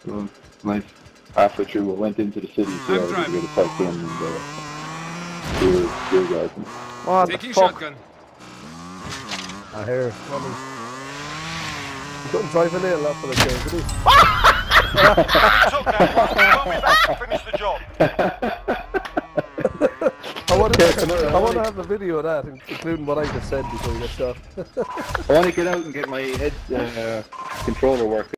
So nice. Halfway through, we went into the city, so I was going to park in and beer garden. What Taking the fuck? shotgun. I hear. You couldn't drive a little up for the game, did he? Finish the job. I want to have a video of that, including what I just said before you got shot. I want to get out and get my head controller working.